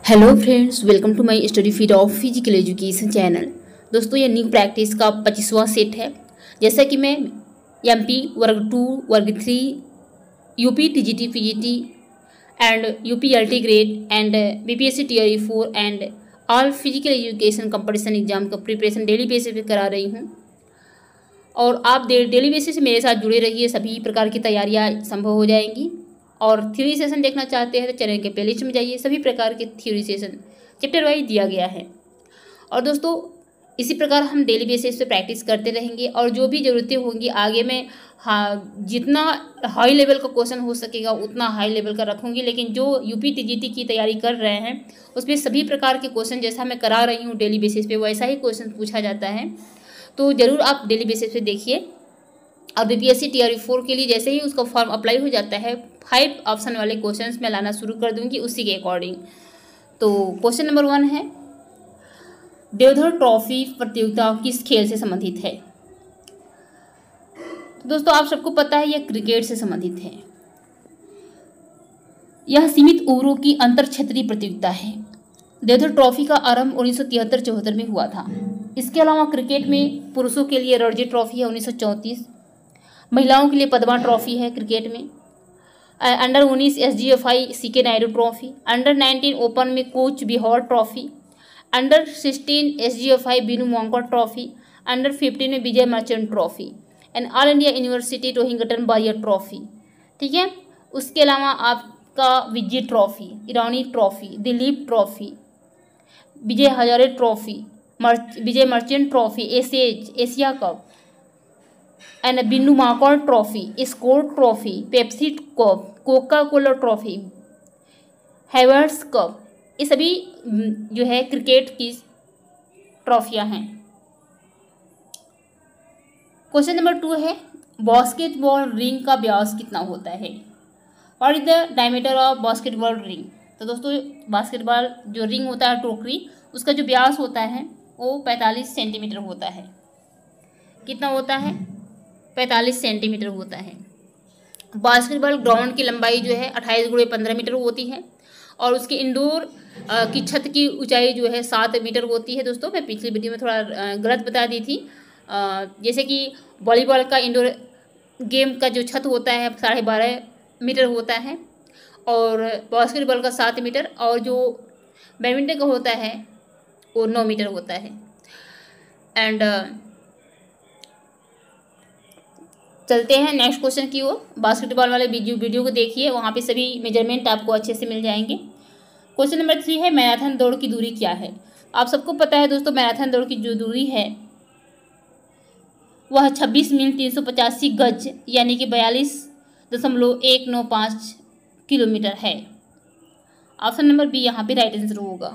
Hello friends, welcome to my study feed of physical education channel. दोस्तों, ये new practice का 25वां set है। जैसा कि मैं एमपी वर्ग 2, वर्ग 3, UP TGT PGT and UP LT grade and BPSC TRE 4 and all physical education competition exam का प्रिपरेशन डेली बेसिस पे करा रही हूँ। और आप डेली बेसिस से मेरे साथ जुड़े रहिए, सभी प्रकार की तैयारियाँ संभव हो जाएंगी। और थ्योरी सेशन देखना चाहते हैं तो चैनल के प्लेलिस्ट में जाइए, सभी प्रकार के थ्योरी सेशन चैप्टर वाइज दिया गया है। और दोस्तों, इसी प्रकार हम डेली बेसिस पे प्रैक्टिस करते रहेंगे और जो भी ज़रूरतें होंगी आगे में, हाँ, जितना हाई लेवल का क्वेश्चन हो सकेगा उतना हाई लेवल का रखूँगी। लेकिन जो यूपी टीजीटी की तैयारी कर रहे हैं उसमें सभी प्रकार के क्वेश्चन जैसा मैं करा रही हूँ डेली बेसिस पे वैसा ही क्वेश्चन पूछा जाता है, तो ज़रूर आप डेली बेसिस पे देखिए। और बीपीएससी टीआरई 4 के लिए जैसे ही उसका फॉर्म अप्लाई हो जाता है 5 ऑप्शन वाले क्वेश्चंस मैं लाना शुरू कर दूंगी उसी के अकॉर्डिंग। तो क्वेश्चन नंबर 1 है, देवधर ट्रॉफी प्रतियोगिता किस खेल से संबंधित है? तो दोस्तों, आप सबको पता है यह क्रिकेट से संबंधित है। यह सीमित ओवरों की अंतर क्षेत्रीय प्रतियोगिता है। देवधर ट्रॉफी का आरंभ 1973-74 में हुआ था। इसके अलावा क्रिकेट में पुरुषों के लिए रणजी ट्रॉफी है 1934, महिलाओं के लिए पद्मा ट्रॉफी है क्रिकेट में, under 19 SGFI CK Naidu trophy, under 19 open में Cooch Behar trophy, under 16 SGFI Vinoo Mankad trophy, under 15 में Vijay Merchant trophy and all India university Rohinton Baria trophy. ठीक है, उसके अलावा आपका Vijay trophy, Irani trophy, Duleep trophy, Vijay Hazare trophy, Vijay Merchant trophy, Asia cup and Vinoo Mankad trophy, score trophy, Pepsi cup, Coca Cola trophy, Haywards cup, ये सभी जो है क्रिकेट की ट्रॉफियां हैं। क्वेश्चन नंबर 2 है, बास्केटबॉल रिंग का व्यास कितना होता है? What is the diameter of basketball ring? तो दोस्तों, बास्केटबॉल जो रिंग होता है टोकरी, उसका जो व्यास होता है वो 45 सेंटीमीटर होता है। कितना होता है? 45 सेंटीमीटर होता है। बास्केटबॉल ग्राउंड की लंबाई जो है 28 × 15 मीटर होती है और उसके इंडोर की छत की ऊंचाई जो है 7 मीटर होती है। दोस्तों, मैं पिछली वीडियो में थोड़ा गलत बता दी थी। जैसे कि वॉलीबॉल का इंडोर गेम का जो छत होता है 12.5 मीटर होता है और बास्केटबॉल का 7 मीटर और जो बैडमिंटन का होता है वो 9 मीटर होता है। एंड चलते हैं नेक्स्ट क्वेश्चन की ओर। बास्केटबॉल वाले वीडियो को देखिए, वहाँ पे सभी मेजरमेंट आपको अच्छे से मिल जाएंगे। क्वेश्चन नंबर 3 है, मैराथन दौड़ की दूरी क्या है? आप सबको पता है दोस्तों, मैराथन दौड़ की जो दूरी है वह 26 मील 385 गज यानी कि 42.195 किलोमीटर है। ऑप्शन नंबर बी यहाँ पे राइट आंसर होगा।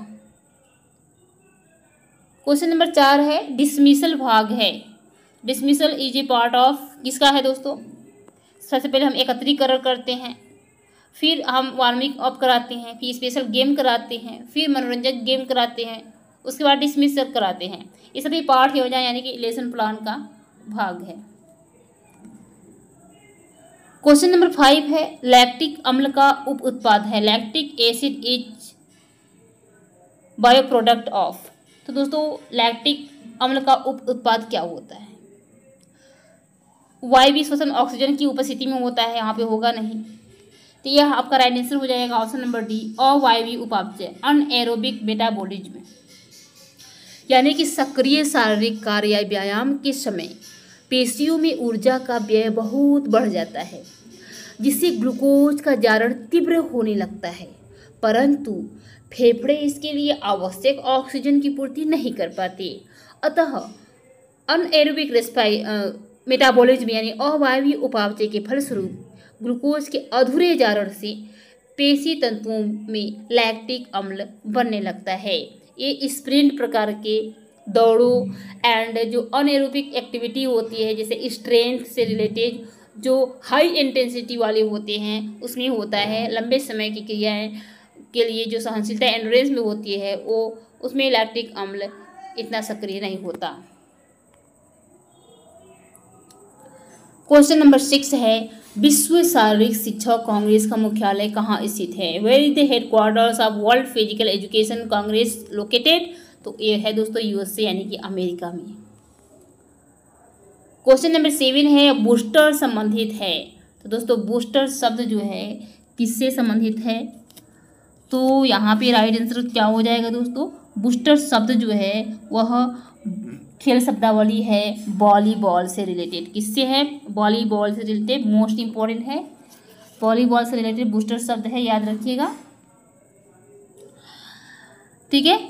क्वेश्चन नंबर 4 है, डिसमिसल भाग है। Dismissal is a part of किसका है दोस्तों? सबसे पहले हम एकत्रीकरण करते हैं, फिर हम वार्मिंग अप कराते हैं, फिर स्पेशल गेम कराते हैं, फिर मनोरंजक गेम कराते हैं, उसके बाद डिसमिसल कराते हैं। ये सभी पार्ट हो जाए यानी कि लेसन प्लान का भाग है। क्वेश्चन नंबर 5 है, लैक्टिक अम्ल का उप उत्पाद है। Lactic acid is bio product of. तो दोस्तों, लैक्टिक अम्ल का उप उत्पाद क्या होता है? वायवीय श्वसन ऑक्सीजन की उपस्थिति में होता है, यहाँ पे होगा नहीं, तो यह आपका राइट आंसर हो जाएगा ऑप्शन नंबर डी, अवायवीय उपापचय, अनएरोबिक मेटाबॉलिज्म, यानी कि सक्रिय शारीरिक कार्य या व्यायाम के समय पेशियों में ऊर्जा का व्यय बहुत बढ़ जाता है जिससे ग्लूकोज का जारण तीव्र होने लगता है, परंतु फेफड़े इसके लिए आवश्यक ऑक्सीजन की पूर्ति नहीं कर पाते। अतः अनएरोबिक मेटाबॉलिज्म यानी अवायवीय उपापचय के फलस्वरूप ग्लूकोज के अधूरे जारण से पेशी तंतुओं में लैक्टिक अम्ल बनने लगता है। ये स्प्रिंट प्रकार के दौड़ों एंड जो अनएरोबिक एक्टिविटी होती है, जैसे स्ट्रेंथ से रिलेटेड जो हाई इंटेंसिटी वाले होते हैं उसमें होता है। लंबे समय की क्रियाएं के लिए जो सहनशीलता एंड्योरेंस में होती है वो उसमें लैक्टिक अम्ल इतना सक्रिय नहीं होता। क्वेश्चन नंबर 6 है, विश्व शारीरिक शिक्षा कांग्रेस का मुख्यालय कहाँ स्थित है? Where is the headquarters of world physical education congress located? तो ये है दोस्तों यूएसए यानी कि अमेरिका में। क्वेश्चन नंबर 7 है, बूस्टर संबंधित है। तो दोस्तों बूस्टर शब्द जो है किससे संबंधित है? तो यहाँ पे राइट आंसर क्या हो जाएगा दोस्तों? बूस्टर शब्द जो है वह खेल शब्दावली है वॉलीबॉल से रिलेटेड। किससे है? वॉलीबॉल से रिलेटेड, मोस्ट इंपॉर्टेंट है। वॉलीबॉल से रिलेटेड बूस्टर शब्द है, याद रखिएगा, ठीक है।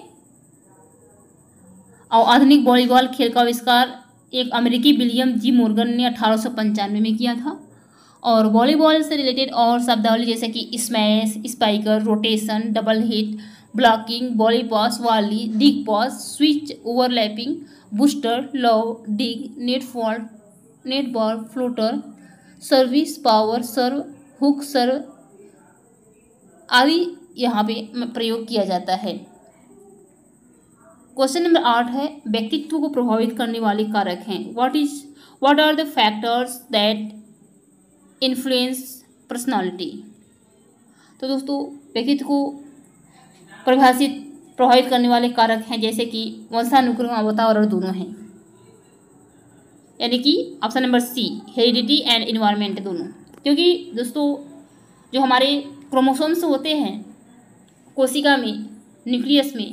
और आधुनिक वॉलीबॉल खेल का आविष्कार एक अमेरिकी विलियम जी मॉर्गन ने 1895 में किया था। और वॉलीबॉल से रिलेटेड और शब्दावली जैसे कि smash, spiker, rotation, double hit, blocking, volley pass, volley, dig pass, switch, overlapping, booster, love, dig, net fault, net ball, floater, service, power serve, hook serve आदि यहाँ पे प्रयोग किया जाता है। क्वेश्चन नंबर 8 है, व्यक्तित्व को प्रभावित करने वाले कारक हैं। What are the factors that influence personality? तो दोस्तों व्यक्तित्व को प्रभावित करने वाले कारक हैं जैसे कि वंशानुक्रम और वातावरण दोनों हैं, यानी कि option number C heredity and environment दोनों। क्योंकि दोस्तों जो हमारे क्रोमोसोम्स होते हैं कोशिका में, न्यूक्लियस में,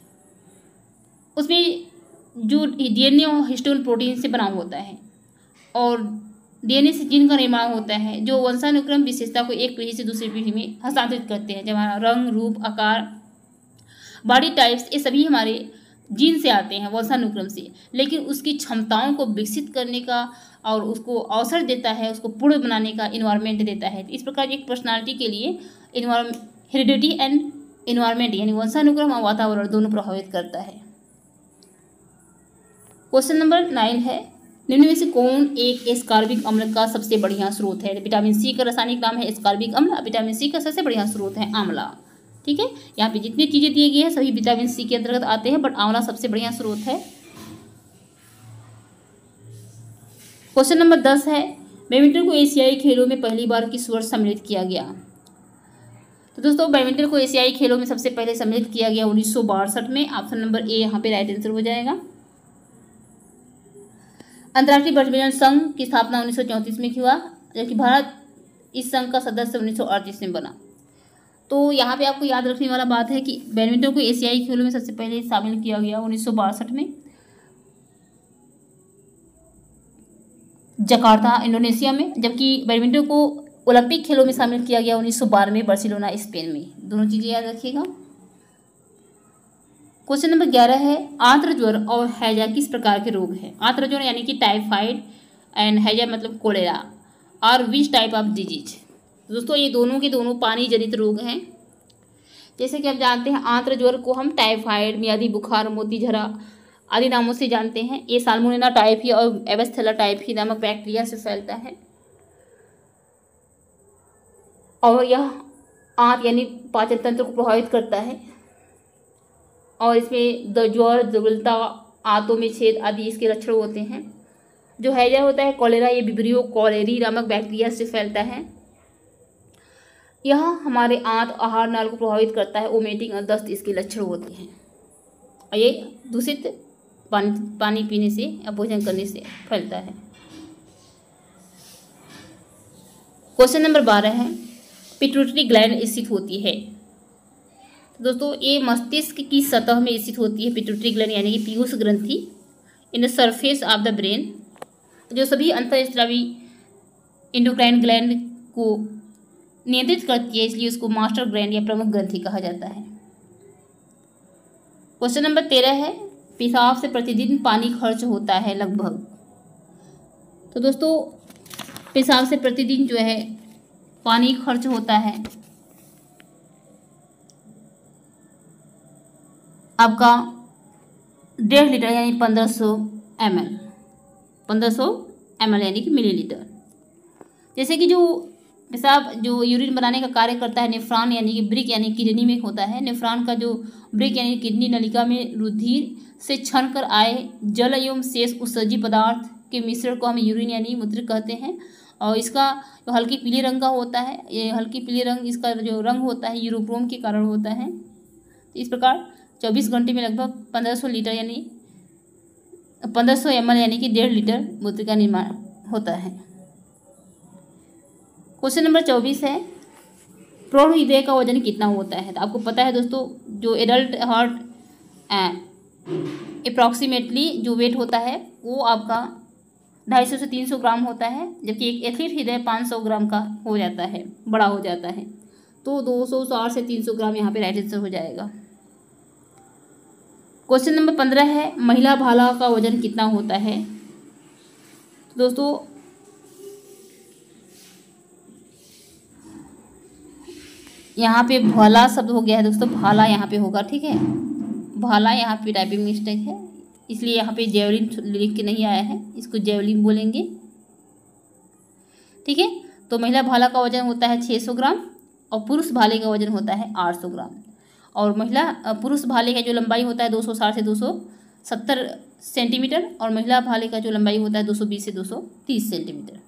उसमें जो डीएनए और हिस्टोन प्रोटीन से बना होता है और डीएनए से जीन का निर्माण होता है जो वंशानुक्रम विशेषता को एक पीढ़ी से दूसरी पीढ़ी में हस्तांतरित करते हैं। जब हमारा रंग, रूप, आकार, बॉडी टाइप्स ये सभी हमारे जीन से आते हैं, वंशानुक्रम से। लेकिन उसकी क्षमताओं को विकसित करने का और उसको अवसर देता है, उसको पूर्ण बनाने का इन्वायरमेंट देता है। इस प्रकार एक पर्सनालिटी के लिए हेरिडिटी एंड इन्वायरमेंट यानी वंशानुक्रम और वातावरण दोनों प्रभावित करता है। क्वेश्चन नंबर 9 है, निम्न में से कौन एक एस्कॉर्बिक अम्ल का सबसे बढ़िया स्रोत है? विटामिन सी का रासायनिक नाम है एस्कॉर्बिक अम्ल। विटामिन सी का सबसे बढ़िया स्रोत है आंवला, ठीक है। यहाँ पे जितनी चीजें दी गई है सभी विटामिन सी के अंतर्गत आते हैं, बट आंवला सबसे बढ़िया स्रोत है। क्वेश्चन नंबर 10 है, बैडमिंटन को एशियाई खेलों में पहली बार किस वर्ष सम्मिलित किया गया? तो दोस्तों बैडमिंटन को एशियाई खेलों में सबसे पहले सम्मिलित किया गया 1962 में। ऑप्शन नंबर ए यहाँ पे राइट आंसर हो जाएगा। अंतर्राष्ट्रीय बैडमिंटन संघ की स्थापना 1934 में हुआ, जबकि भारत इस संघ का सदस्य 1938 में बना। तो यहाँ पे आपको याद रखने वाला बात है कि बैडमिंटन को एशियाई खेलों में सबसे पहले शामिल किया गया 1962 में जकार्ता, इंडोनेशिया में, जबकि बैडमिंटन को ओलंपिक खेलों में शामिल किया गया 1912 में बार्सिलोना, स्पेन में। दोनों चीज़ें याद रखिएगा। क्वेश्चन नंबर 11 है, आंत्र ज्वर और हैजा किस प्रकार के रोग हैं? आंत्र ज्वर यानी कि टाइफाइड एंड हैजा मतलब कोलेरा और विच टाइप ऑफ डिजीज? दोस्तों ये दोनों के दोनों पानी जनित रोग हैं। जैसे कि आप जानते हैं आंत्र ज्वर को हम टाइफाइड, मियादी बुखार, मोती झरा आदि नामों से जानते हैं। ये साल्मोनेला टाइफी और एबेस्थेला टाइफी नामक बैक्टीरिया से फैलता है और यह आंत यानी पाचन तंत्र को प्रभावित करता है और इसमें ज्वर, दुर्बलता, आंतों में छेद आदि इसके लक्षण होते हैं। जो हैजा होता है कोलेरा, ये विब्रियो कोलेरी नामक बैक्टीरिया से फैलता है। यह हमारे आंत आहार नाल को प्रभावित करता है, वोमिटिंग और दस्त इसके लक्षण होते हैं और ये दूषित पानी पीने से या भोजन करने से फैलता है। क्वेश्चन नंबर 12 है, पिट्यूटरी ग्लैंड स्थित होती है? दोस्तों ये मस्तिष्क की सतह में स्थित होती है पिट्यूटरी ग्लैंड यानी कि पीयूष ग्रंथि in the surface of the brain, जो सभी अंतःस्रावी एंडोक्राइन ग्लैंड को नियंत्रित करती है, इसलिए उसको मास्टर ग्लैंड या प्रमुख ग्रंथि कहा जाता है। क्वेश्चन नंबर 13 है, पेशाब से प्रतिदिन पानी खर्च होता है लगभग? तो दोस्तों पेशाब से प्रतिदिन जो है पानी खर्च होता है आपका 1.5 लीटर यानी 1500 ml यानी कि मिलीलीटर। जैसे कि जो पेशाब जो यूरिन बनाने का कार्य करता है नेफ्रॉन यानी कि ब्रिक यानी किडनी में होता है। नेफ्रॉन का जो ब्रिक यानी किडनी नलिका में रुधिर से छन कर आए जल एवं शेष उत्सर्जी पदार्थ के मिश्रण को हम यूरिन यानी मूत्र कहते हैं। और इसका जो हल्के पीले रंग का होता है, ये हल्के पीले रंग इसका जो रंग होता है यूरोक्रोम के कारण होता है। तो इस प्रकार 24 घंटे में लगभग 1500 लीटर यानी 1500 ml यानी कि 1.5 लीटर मूत्र का निर्माण होता है। क्वेश्चन नंबर 24 है, प्रौढ़ हृदय का वजन कितना होता है? तो आपको पता है दोस्तों, जो एडल्ट हार्ट अप्रॉक्सीमेटली जो वेट होता है वो आपका 250 से 300 ग्राम होता है, जबकि एक एथलीट हृदय 500 ग्राम का हो जाता है, बड़ा हो जाता है। तो 260 से 300 ग्राम यहाँ पे राइट आंसर हो जाएगा। क्वेश्चन नंबर 15 है, महिला भाला का वजन कितना होता है? तो दोस्तों यहाँ पे भाला शब्द हो गया है दोस्तों, भाला यहाँ पे होगा, ठीक है। भाला यहाँ पे टाइपिंग मिस्टेक है, इसलिए यहाँ पे जेवलिन लिख के नहीं आया है, इसको जेवलिन बोलेंगे, ठीक है। तो महिला भाला का वजन होता है 600 ग्राम और पुरुष भाले का वजन होता है 800 ग्राम। और पुरुष भाले का जो लंबाई होता है 260 से 270 सेंटीमीटर और महिला भाले का जो लंबाई होता है 220 से 230 सेंटीमीटर।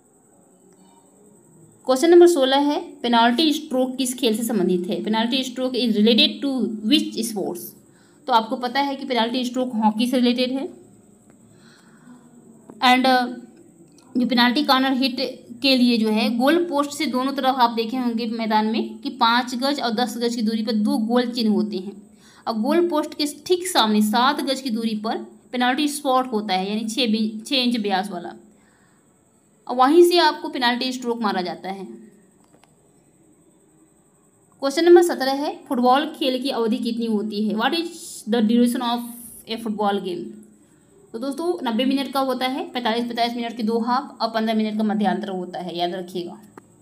क्वेश्चन नंबर 16 है, पेनाल्टी स्ट्रोक किस खेल से संबंधित है? Penalty stroke is related to which sports? तो आपको पता है कि पेनाल्टी स्ट्रोक हॉकी से रिलेटेड है। एंड जो पेनाल्टी कॉर्नर हिट के लिए जो है गोल पोस्ट से दोनों तरफ आप देखे होंगे मैदान में कि 5 गज और 10 गज की दूरी पर 2 गोल चिन्ह होते हैं। और गोल पोस्ट के ठीक सामने 7 गज की दूरी पर पेनाल्टी स्पॉट होता है, यानी 6 इंच व्यास वाला, और वहीं से आपको पेनाल्टी स्ट्रोक मारा जाता है। क्वेश्चन नंबर 17 है, फुटबॉल खेल की अवधि कितनी होती है? What is the duration of a football game? तो दोस्तों 90 मिनट का होता है, 45 मिनट के 2 हाफ और 15 मिनट का मध्यांतर होता है, याद रखिएगा।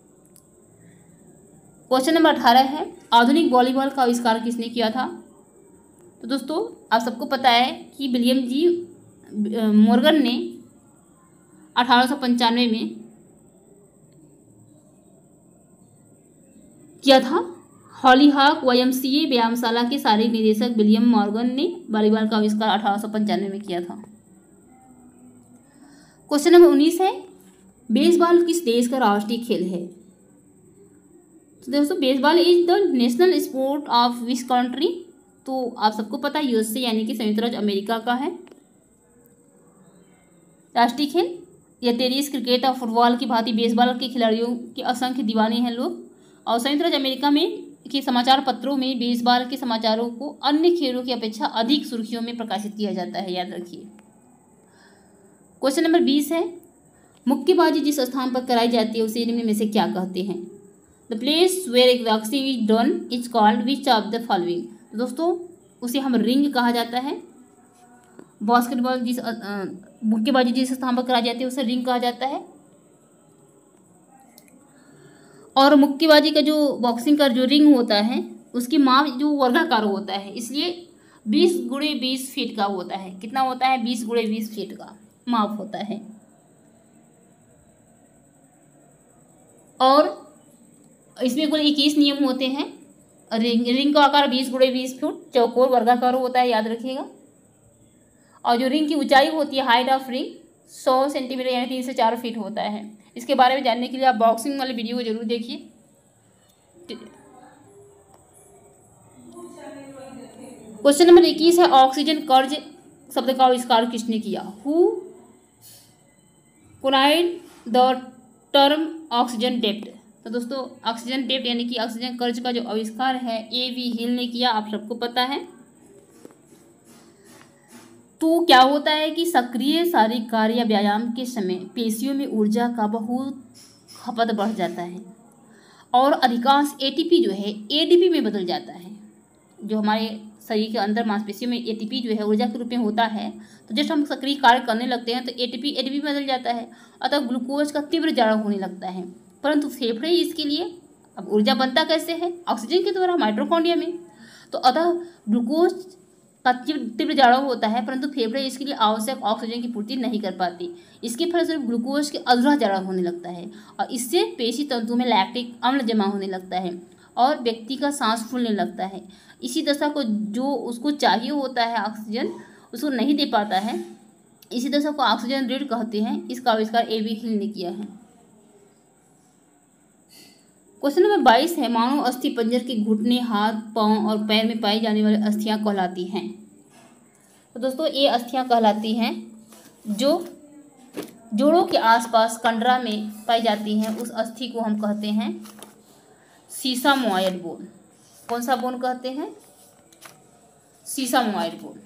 क्वेश्चन नंबर 18 है, आधुनिक वॉलीबॉल का आविष्कार किसने किया था? तो दोस्तों आप सबको पता है कि विलियम जी मॉर्गन ने 1895 में किया था। हॉलीहॉक YMCA व्यायामशाला के शारीरिक निदेशक विलियम मॉर्गन ने वॉलीबॉल का आविष्कार 1895 में किया था। क्वेश्चन नंबर 19 है, बेसबॉल किस देश का राष्ट्रीय खेल है? तो दोस्तों baseball is the national sport of which country? तो आप सबको पता है USA यानी कि संयुक्त राज्य अमेरिका का है राष्ट्रीय खेल। यह टेनिस, क्रिकेट और फुटबॉल की भांति बेसबॉल के खिलाड़ियों के असंख्य दीवाने हैं लोग। और संयुक्त राज्य अमेरिका में के समाचार पत्रों में बेसबॉल के समाचारों को अन्य खेलों की अपेक्षा अधिक सुर्खियों में प्रकाशित किया जाता है, याद रखिए। क्वेश्चन नंबर 20 है, मुक्केबाजी जिस स्थान पर कराई जाती है उसे निम्न में से क्या कहते हैं? The place where boxing is done is called which of the following? तो दोस्तों उसे हम रिंग कहा जाता है। बास्केटबॉल मुक्केबाजी जिस स्थान पर कराई जाती है उसे रिंग कहा जाता है। और मुक्केबाजी का जो बॉक्सिंग का जो रिंग होता है उसकी माप जो वर्गाकार होता है, इसलिए 20 × 20 फीट का होता है। कितना होता है? 20 × 20 फीट का माप होता है। और इसमें कुल 21 नियम होते हैं। रिंग का आकार 20 × 20 फीट चौकोर वर्गाकार होता है, याद रखिएगा। और जो रिंग की ऊंचाई होती है, हाइट ऑफ रिंग 100 सेंटीमीटर यानी 3 से 4 फीट होता है। इसके बारे में जानने के लिए आप बॉक्सिंग वाले वीडियो को जरूर देखिए। क्वेश्चन नंबर 21 है, ऑक्सीजन कर्ज शब्द का आविष्कार किसने किया? Who coined the term oxygen डेप्ट? तो दोस्तों ऑक्सीजन डेप्ट यानी कि ऑक्सीजन कर्ज का जो आविष्कार है A.V. हिल ने किया, आप सबको पता है। तो क्या होता है कि सक्रिय शारीरिक कार्य या व्यायाम के समय पेशियों में ऊर्जा का बहुत खपत बढ़ जाता है और अधिकांश ATP जो है ADP में बदल जाता है। जो हमारे शरीर के अंदर मांसपेशियों में ATP जो है ऊर्जा के रूप में होता है, तो जब हम सक्रिय कार्य करने लगते हैं तो ATP ADP में बदल जाता है, अतः ग्लूकोज का तीव्र जाड़ा होने लगता है। परंतु फेफड़े इसके लिए अब ऊर्जा बनता कैसे है? ऑक्सीजन के द्वारा, माइटोकॉन्ड्रिया में। तो अतः ग्लूकोज का तीव्र जाड़ा होता है, परंतु फेफड़े इसके लिए आवश्यक ऑक्सीजन की पूर्ति नहीं कर पाती। इसके फलस्वरूप ग्लूकोज के अधूरा जाड़ा होने लगता है और इससे पेशी तंतु में लैक्टिक अम्ल जमा होने लगता है और व्यक्ति का सांस फूलने लगता है। इसी दशा को जो उसको चाहिए होता है ऑक्सीजन, उसको नहीं दे पाता है इसी दशा को ऑक्सीजन रीढ़ कहते हैं। इसका आविष्कार A.V. हिल ने किया है। क्वेश्चन नंबर 22 है, मानव अस्थि पंजर के घुटने, हाथ, पांव और पैर में पाई जाने वाली अस्थियां कहलाती हैं। तो दोस्तों ये अस्थियां कहलाती हैं जो जोड़ों के आसपास कंडरा में पाई जाती हैं। उस अस्थि को हम कहते हैं सीसामॉयड बोन। कौन सा बोन कहते हैं? Sesamoid bone.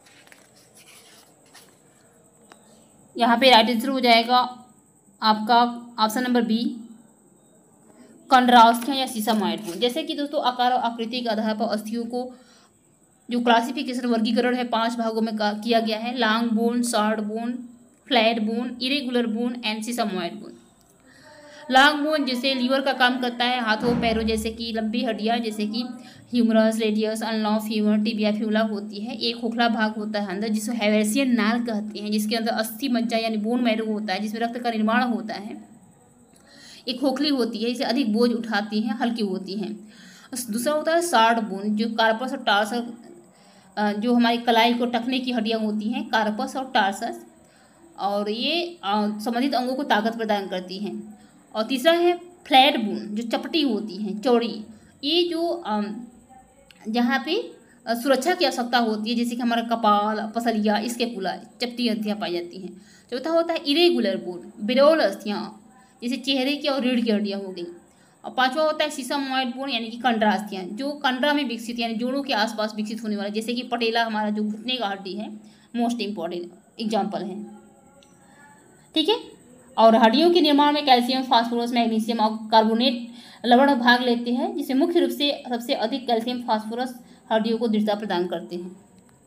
यहाँ पे राइट आंसर हो जाएगा आपका ऑप्शन नंबर बी, कंडरास्थियां या सीसामॉयड बोन। जैसे कि दोस्तों आकार और आकृति के आधार पर अस्थियों को जो क्लासिफिकेशन वर्गीकरण है 5 भागों में किया गया है। Long bone, short bone, flat bone, irregular bone and sesamoid bone. Long bone जैसे लीवर का काम करता है, हाथों पैरों जैसे कि लंबी हड्डियां जैसे कि ह्यूमरस, रेडियस, अनलॉ, फीमर, टिबिया, फ्यूला होती है। एक खोखला भाग होता है अंदर जिसे हैवेसियन नाल कहते हैं, जिसके अंदर अस्थि मज्जा यानी बोन मैरो होता है, जिसमें रक्त का निर्माण होता है। एक खोखली होती है, इसे अधिक बोझ उठाती हैं, हल्की होती हैं। दूसरा होता है शॉर्ट बोन, जो कार्पस और टार्सस, जो हमारी कलाई को टखने की हड्डियाँ होती हैं, कार्पस और टार्सस, और ये संबंधित अंगों को ताकत प्रदान करती हैं। और तीसरा है फ्लैट बोन, जो चपटी होती हैं, चौड़ी। ये जो जहाँ पे सुरक्षा की आवश्यकता होती है, जैसे कि हमारा कपाल, पसलिया, इसके पुला चपटी अस्थियाँ पाई जाती हैं। चौथा होता है इरेगुलर बोन, बिरौल अस्थियाँ, जैसे चेहरे की और रीढ़ की हड्डियाँ हो गई। और पांचवा होता है सीसामॉयड बोन यानी कि कंडरा अस्थियाँ, जो कंडरा में विकसित यानी जोड़ों के आसपास विकसित होने वाला, जैसे कि पटेला हमारा जो घुटने का हड्डी है, मोस्ट इंपॉर्टेंट एग्जाम्पल है। ठीक है। और हड्डियों के निर्माण में कैल्शियम, फास्फोरस, मैग्नीशियम और कार्बोनेट लवण भाग लेते हैं, जिसमें मुख्य रूप से सबसे अधिक कैल्शियम फास्फोरस हड्डियों को दृढ़ता प्रदान करते हैं।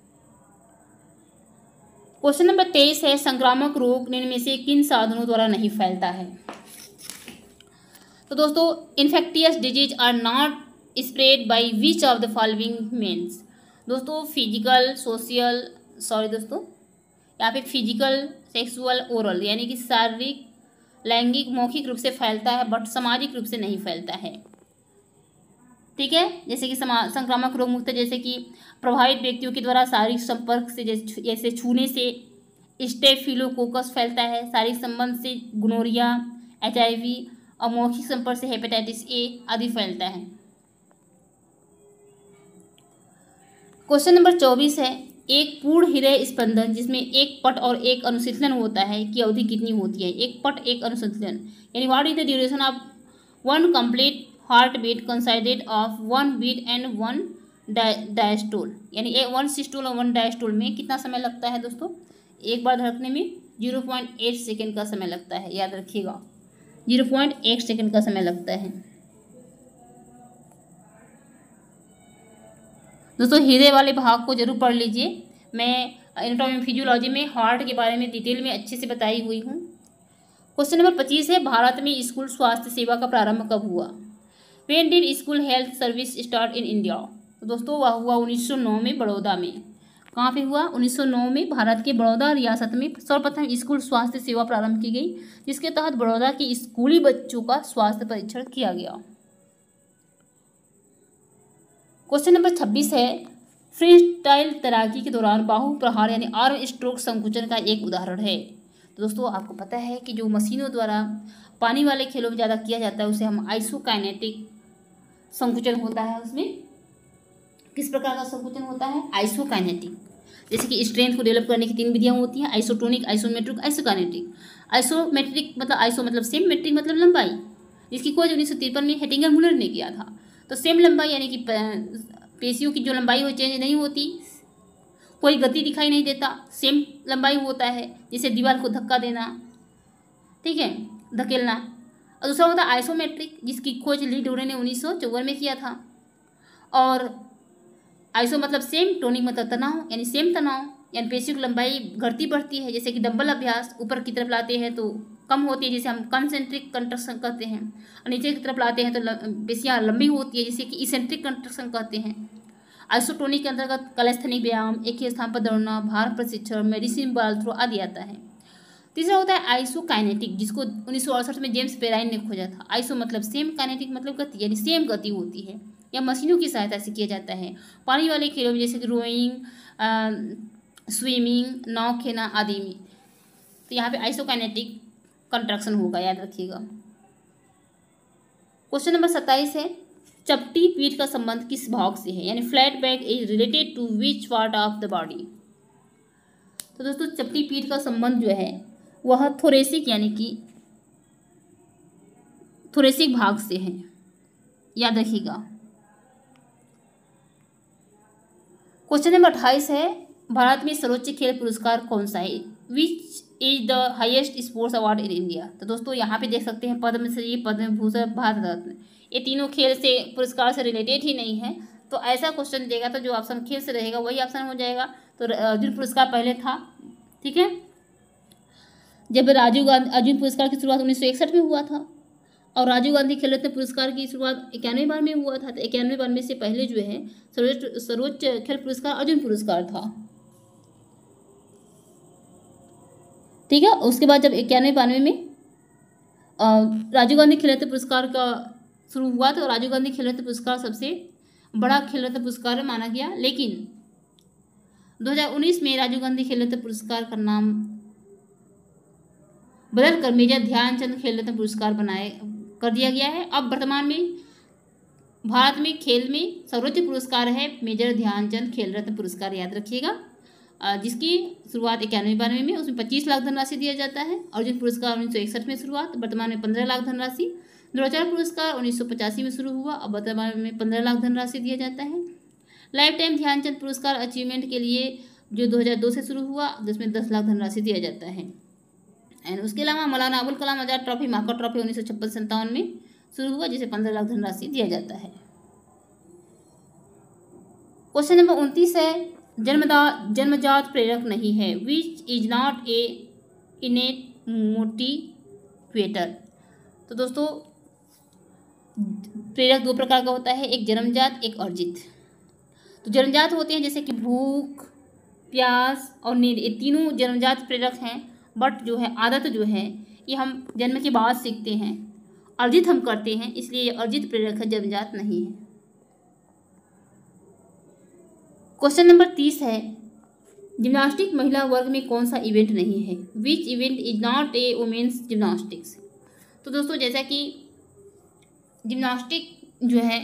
क्वेश्चन नंबर 23 है, संक्रामक रोग निम्न में से किन साधनों द्वारा नहीं फैलता है? तो दोस्तों infectious disease are not spread by which of the following means. दोस्तों फिजिकल, सोशल, सॉरी दोस्तों यहाँ पे फिजिकल, सेक्सुअल, ओरल यानी कि शारीरिक, लैंगिक, मौखिक रूप से फैलता है, बट सामाजिक रूप से नहीं फैलता है। ठीक है। जैसे कि संक्रामक रोग मुक्त, जैसे कि प्रभावित व्यक्तियों के द्वारा शारीरिक संपर्क से, जैसे छूने से स्टेफिलोकोकस फैलता है, शारीरिक संबंध से गोनोरिया, HIV, और मौखिक संपर्क से हेपेटाइटिस A आदि फैलता है। क्वेश्चन नंबर 24 है, एक पूर्ण हृदय स्पंदन जिसमें एक पट और एक अनुशीलन होता है की अवधि कितनी होती है? एक पट एक अनुशीलन यानी what is the duration of one complete heart beat considered of 1 beat and 1 diastole, यानी 1 सिस्टोल और 1 डायस्टोल में कितना समय लगता है दोस्तों? एक बार धड़कने में 0.8 सेकेंड का समय लगता है, याद रखिएगा 0.1 सेकेंड का समय लगता है। दोस्तों हृदय वाले भाग को जरूर पढ़ लीजिए। मैं एनाटॉमी फिजियोलॉजी में हार्ट के बारे में डिटेल में अच्छे से बताई हुई हूँ। क्वेश्चन नंबर 25 है, भारत में स्कूल स्वास्थ्य सेवा का प्रारंभ कब हुआ? When did school health service start in India? तो दोस्तों वह हुआ 1909 में बड़ौदा में। कहाँ पे हुआ? 1909 में भारत के बड़ौदा रियासत में सर्वप्रथम स्कूल स्वास्थ्य सेवा प्रारंभ की गई, जिसके तहत बड़ौदा के स्कूली बच्चों का स्वास्थ्य परीक्षण किया गया। क्वेश्चन नंबर 26 है, फ्री स्टाइल तैराकी के दौरान बाहु प्रहार यानी आर्म स्ट्रोक संकुचन का एक उदाहरण है। तो दोस्तों आपको पता है कि जो मशीनों द्वारा पानी वाले खेलों में ज़्यादा किया जाता है उसे हम आइसोकाइनेटिक संकुचन होता है। उसमें किस प्रकार का संकुचन होता है? आइसोकाइनेटिक। जैसे कि स्ट्रेंथ को डेवलप करने की 3 विधियाँ होती हैं, आइसोटोनिक, आइसोमेट्रिक, आइसोकाइनेटिक। आइसोमेट्रिक मतलब सेम, मेट्रिक मतलब लंबाई, जिसकी खोज 1953 में हेटिंगर मुलर ने किया था। तो सेम लंबाई यानी कि पेशियों की जो लंबाई वो चेंज नहीं होती, कोई गति दिखाई नहीं देता, सेम लंबाई होता है, जैसे दीवार को धक्का देना, ठीक है, धकेलना। और दूसरा होता है आइसोमेट्रिक, जिसकी खोज ली डोरे ने 1954 में किया था। और आइसो मतलब सेम, टोनिक मतलब तनाव यानी सेम तनाव, यानी पेशियों की लंबाई घटती बढ़ती है। जैसे कि डंबल अभ्यास ऊपर की तरफ लाते हैं तो कम होती है, जिसे हम कंसेंट्रिक कंट्रक्शन कहते हैं, और नीचे की तरफ लाते हैं तो पेशियाँ लंबी होती है, जिसे कि इसेंट्रिक कंट्रक्शन कहते हैं। आइसोटोनिक के अंतर्गत कलेस्थेनिक व्यायाम, एक ही स्थान पर दौड़ना, भार प्रशिक्षण, मेडिसिन, बॉल थ्रो आदि आता है। तीसरा होता है आइसोकाइनेटिक, जिसको 1968 में जेम्स पेराइन ने खोजा था। आइसो मतलब सेम, काइनेटिक मतलब गति यानी सेम गति होती है, या मशीनों की सहायता से किया जाता है। पानी वाले खेलों में जैसे कि रोइंग, स्विमिंग, नाव खेना आदि में तो यहाँ पे आइसोकाइनेटिक कंट्रैक्शन होगा, याद रखिएगा। क्वेश्चन नंबर 27 है, चपटी पीठ का संबंध किस भाग से है, यानी flat back is related to which part of the body. तो दोस्तों चपटी पीठ का संबंध जो है वह थोरेसिक यानी कि थोरेसिक भाग से है, याद रखिएगा। क्वेश्चन नंबर 28 है, भारत में सर्वोच्च खेल पुरस्कार कौन सा है, which is the highest sports award in India. तो दोस्तों यहाँ पे देख सकते हैं पद्मश्री, पद्म भूषण, भारत रत्न, ये तीनों खेल से पुरस्कार से रिलेटेड ही नहीं है। तो ऐसा क्वेश्चन देगा तो जो ऑप्शन खेल से रहेगा वही ऑप्शन हो जाएगा। तो अर्जुन पुरस्कार पहले था, ठीक है, जब राजीव गांधी अर्जुन पुरस्कार की शुरुआत 1961 में हुआ था, और राजीव गांधी खेल रत्न पुरस्कार की शुरुआत 91 में हुआ था। तो 91 से पहले जो है सर्वोच्च खेल पुरस्कार अर्जुन पुरस्कार था, ठीक है। उसके बाद जब 91-92 में राजीव गांधी खेल रत्न पुरस्कार का शुरू हुआ तो राजीव गांधी खेल रत्न पुरस्कार सबसे बड़ा खेल रत्न पुरस्कार माना गया। लेकिन 2019 में राजीव गांधी खेल रत्न पुरस्कार का नाम बदलकर मेजर ध्यानचंद खेल रत्न पुरस्कार कर दिया गया है। अब वर्तमान में भारत में खेल में सर्वोच्च पुरस्कार है मेजर ध्यानचंद खेल रत्न पुरस्कार, याद रखिएगा, जिसकी शुरुआत 91-92 में, उसमें 25 लाख धनराशि दिया जाता है। अर्जुन पुरस्कार 1961 में शुरुआत, वर्तमान में 15 लाख धनराशि। द्रोणाचार्य पुरस्कार 1985 में शुरू हुआ, अब वर्तमान में 15 लाख धनराशि दिया जाता है। लाइफ टाइम ध्यानचंद पुरस्कार अचीवमेंट के लिए जो 2002 से शुरू हुआ, जिसमें 10 लाख धनराशि दिया जाता है। एंड उसके अलावा मौलाना अबुल कलाम आजाद ट्रॉफी, महाकर ट्रॉफी 1956-57 में शुरू हुआ, जिसे 15 लाख धनराशि दिया जाता है। क्वेश्चन नंबर 29 है, जन्मजात प्रेरक नहीं है, which is not a innate motivator. तो दोस्तों प्रेरक दो प्रकार का होता है, एक जन्मजात, एक अर्जित। तो जन्मजात होते हैं जैसे कि भूख, प्यास और नींद, ये तीनों जन्मजात प्रेरक हैं। बट जो है आदत जो है ये हम जन्म के बाद सीखते हैं, अर्जित हम करते हैं, इसलिए ये अर्जित प्रेरक है, जन्मजात नहीं है। क्वेश्चन नंबर 30 है, जिम्नास्टिक महिला वर्ग में कौन सा इवेंट नहीं है, which event is not a women's gymnastics. तो दोस्तों जैसा कि जिम्नास्टिक जो है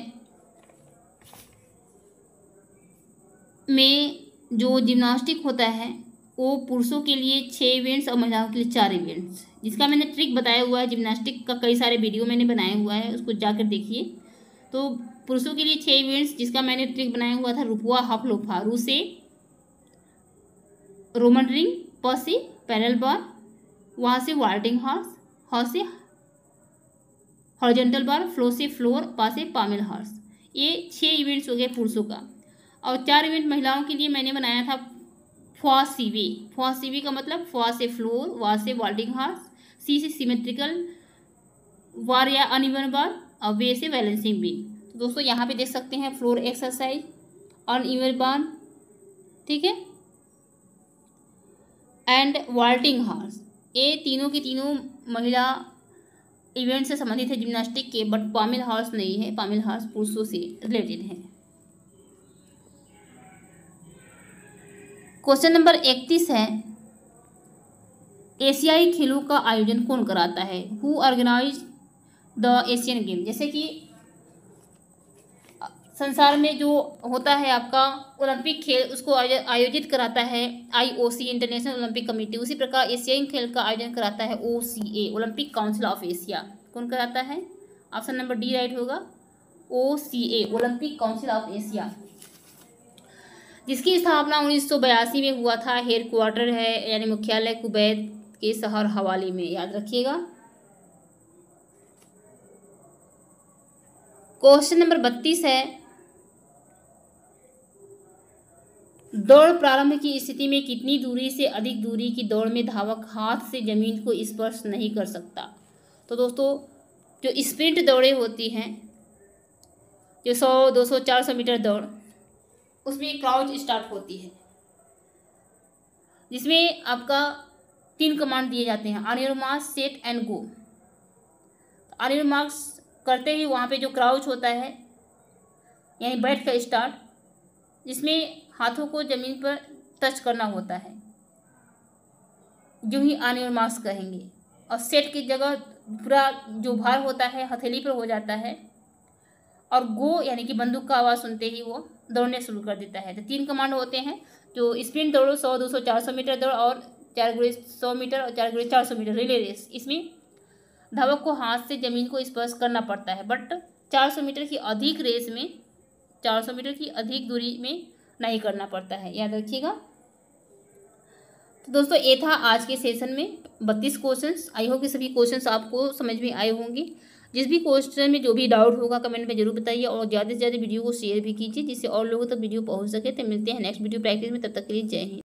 में जो जिम्नास्टिक होता है वो पुरुषों के लिए 6 इवेंट्स और महिलाओं के लिए 4 इवेंट्स, जिसका मैंने ट्रिक बताया हुआ है। जिम्नास्टिक का कई सारे वीडियो मैंने बनाया हुआ है, उसको जाकर देखिए। तो पुरुषों के लिए 6 इवेंट्स जिसका मैंने ट्रिक बनाया हुआ था, रुपुआ, हाफ लोफा, रू से रोमन रिंग, प से पैरेलल बार, वहाँ से वाल्टिंग हॉर्स, ह से हॉरिजॉन्टल बार, फ्लो से फ्लोर, पा से पामिल हॉर्स। ये 6 इवेंट्स हो गए पुरुषों का। और 4 इवेंट महिलाओं के लिए मैंने बनाया था फॉ सीवी। फॉ सीवी का मतलब फॉ से फ्लोर, वा से वाल्टिंग हॉर्स, सी से सिमेट्रिकल वार या अनइवन बार, और वे से बैलेंसिंग बीम। तो दोस्तों यहाँ पे देख सकते हैं फ्लोर एक्सरसाइज, अनइवन बार, ठीक है, एंड वाल्टिंग हॉर्स। ये तीनों की तीनों महिला इवेंट से संबंधित है जिम्नास्टिक के, बट पामिल हॉर्स नहीं है, पामिल हॉर्स पुरुषों से रिलेटेड है। क्वेश्चन नंबर 31 है, एशियाई खेलों का आयोजन कौन कराता है, who organize the Asian game. जैसे कि संसार में जो होता है आपका ओलंपिक खेल, उसको आयोजित कराता है IOC, इंटरनेशनल ओलंपिक कमेटी। उसी प्रकार एशियाई खेल का आयोजन कराता है OCA, Olympic council of Asia. कौन कराता है, ऑप्शन नंबर डी राइट होगा, OCA, Olympic council of Asia, जिसकी स्थापना 1982 में हुआ था। हेड क्वार्टर है यानी मुख्यालय कुवैत के शहर हवाली में, याद रखिएगा। क्वेश्चन नंबर 32 है, दौड़ प्रारंभ की स्थिति में कितनी दूरी से अधिक दूरी की दौड़ में धावक हाथ से जमीन को स्पर्श नहीं कर सकता। तो दोस्तों जो स्प्रिंट दौड़े होती हैं, जो 100, 200, 400 मीटर दौड़, उसमें क्राउच स्टार्ट होती है, जिसमें आपका 3 कमांड दिए जाते हैं, on your mark, set and go. On your marks करते ही वहाँ पे जो क्राउच होता है यानी बैठ का स्टार्ट, जिसमें हाथों को ज़मीन पर टच करना होता है। जो ही आने और मास कहेंगे, और सेट की जगह पूरा जो भार होता है हथेली पर हो जाता है, और गो यानी कि बंदूक का आवाज़ सुनते ही वो दौड़ने शुरू कर देता है। तो 3 कमांड होते हैं, जो स्प्रिंट दौड़ो 100, 200, 400 मीटर दौड़, और 4x100 मीटर और 4x400 मीटर रिले रेस। इसमें धावक को हाथ से जमीन को स्पर्श करना पड़ता है, बट 400 मीटर की अधिक रेस में 400 मीटर की अधिक दूरी में नहीं करना पड़ता है, याद रखिएगा। तो दोस्तों ये था आज के सेशन में 32 क्वेश्चंस। आई होप कि सभी क्वेश्चंस आपको समझ में आए होंगे। जिस भी क्वेश्चन में जो भी डाउट होगा कमेंट में जरूर बताइए, और ज़्यादा से ज़्यादा वीडियो को शेयर भी कीजिए जिससे और लोगों तक वीडियो पहुंच सके। तो मिलते हैं नेक्स्ट वीडियो प्रैक्टिस में, तब तक के लिए जय हिंद।